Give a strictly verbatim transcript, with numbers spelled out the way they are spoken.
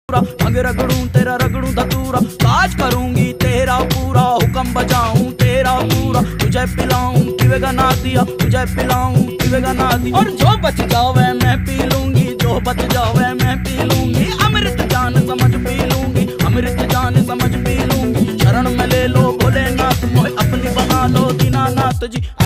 भंग रगड़ूं तेरा रगड़ूं धतूरा, काज करूंगी तेरा पूरा, हुक्म बजाऊं तेरा पूरा। तुझे पिलाऊं पीवेगा ना दिया, तुझे पिलाऊं पीवेगा ना दिया। और जो बच जावे मैं पी लूंगी, जो बच जावे मैं पी लूंगी। अमृत जान समझ पी लूंगी, अमृत जान समझ पी लूंगी। शरण में ले लो भोलेनाथ, मोहे अपनी बना लो दीनानाथ जी।